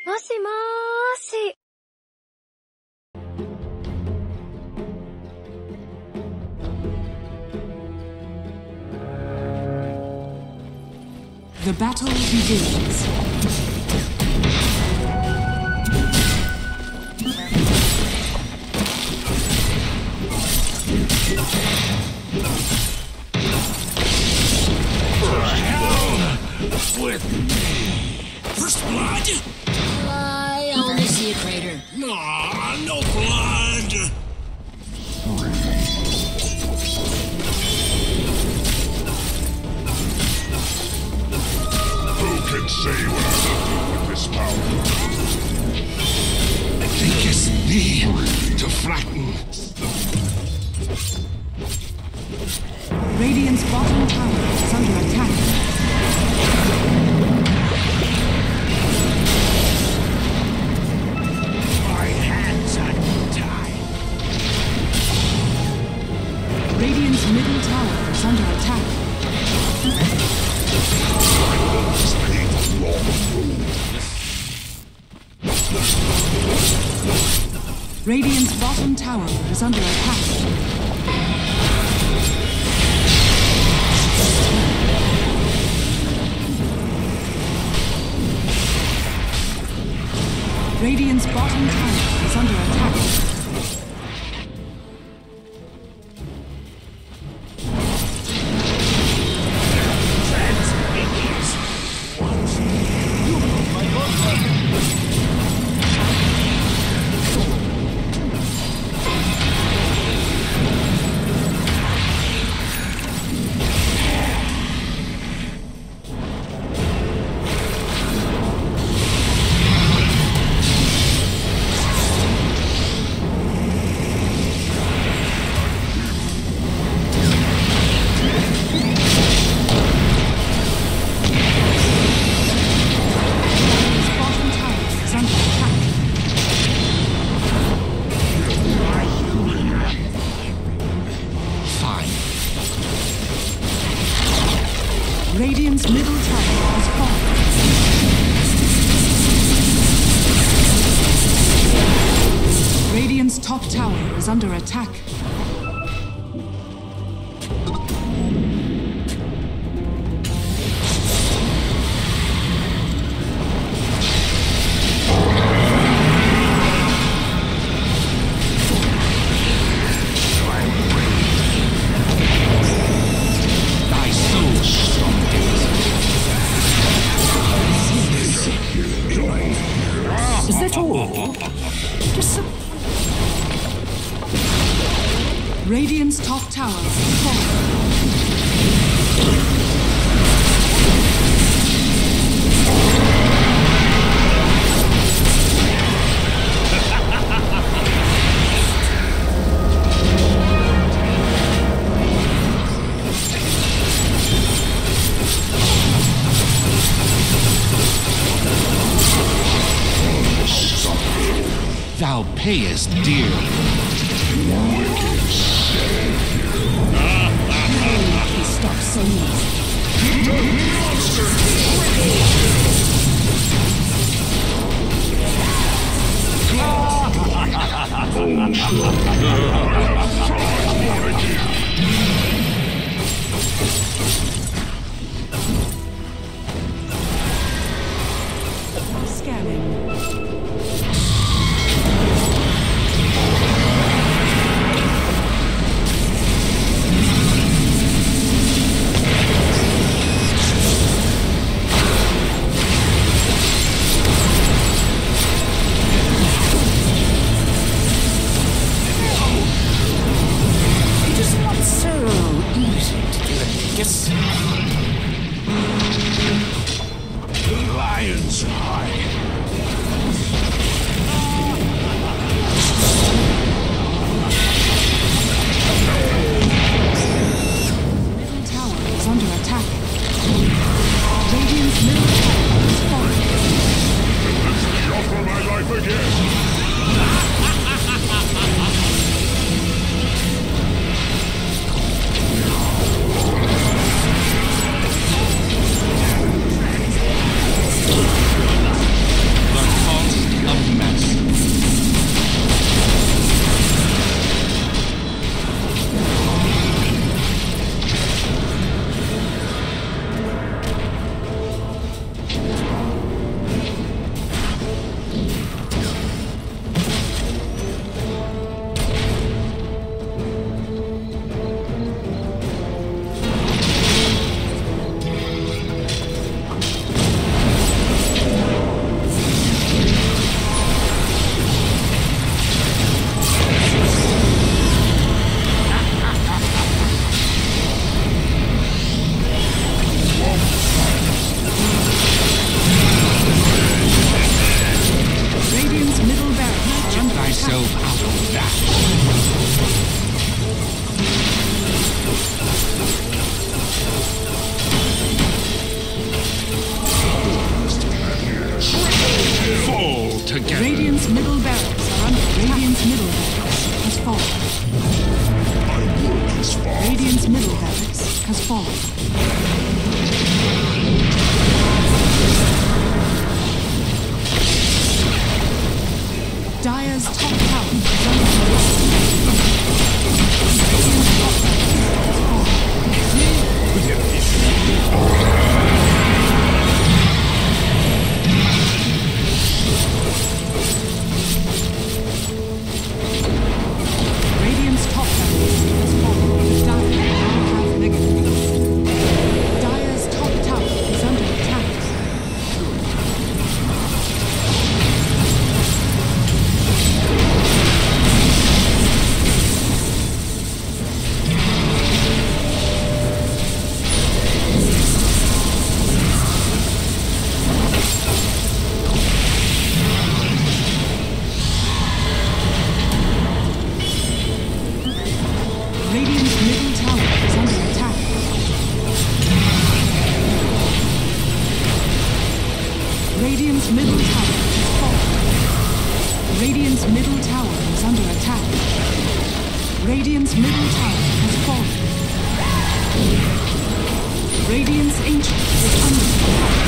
もしもーし。 The battle begins. With me. First blood? I only see a crater. Aw, no blood. Who can say what I will do with this power? I think it's me to flatten. Radiant's bottom tower is under attack. My hands are tied. Radiant's middle tower is under attack. This painful long road. Radiant's bottom tower is under attack. Radiant's bottom tower is under attack. Radiant's middle tower has fallen. Radiant's top tower is under attack. Is that all? Just some... Radiant's top tower has fallen. Thou payest dearly. Please stop saying this. Scanning. It is not so easy to do it. Yes. Lion's hide. Middle tower is under attack. Radiant's middle tower has fallen. Let me offer my life again. Radiant's middle barracks are under attack. Radiant's middle barracks has fallen. My work is far. Radiant's middle barracks has fallen. Dire's top tower is under attack. Radiant's top barracks has Radiant's top barracks has fallen. Dire now have mega kills. Dire's top tower is under attack. Radiant's middle tower is under attack. Radiant's middle tower is fallen. Radiant's middle tower is under attack. Radiant's middle tower has fallen. Radiant's ancient is under attack.